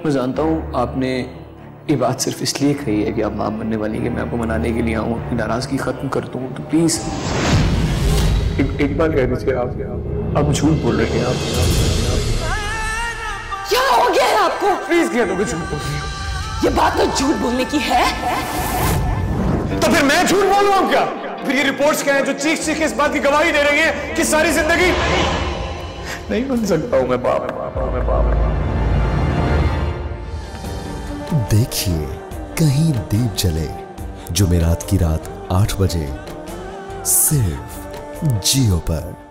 मैं जानता हूँ आपने ये बात सिर्फ इसलिए कही है कि आप मां बनने वाली है कि मैं आपको मनाने के लिए आऊँ, अपनी नाराजगी खत्म कर दूँ, तो प्लीज एक बार कह दीजिए आप झूठ बोल रहे हैं। आप क्या हो गया है आपको? प्लीज कह दो कि झूठ बोल रही हो। ये बात तो झूठ बोलने की है। तो फिर मैं झूठ बोल रहा हूँ क्या? फिर ये रिपोर्ट्स क्या हैं जो चीख चीख इस बात की गवाही दे रही हैं कि सारी जिंदगी नहीं बन सकता हूँ मैं बाप। देखिए कहीं दीप जले, जुमेरात की रात 8 बजे सिर्फ जियो पर।